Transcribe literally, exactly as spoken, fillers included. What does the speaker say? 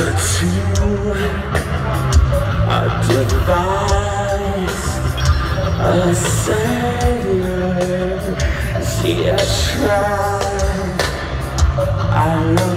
two, a device, a savior. See, I tried, I know.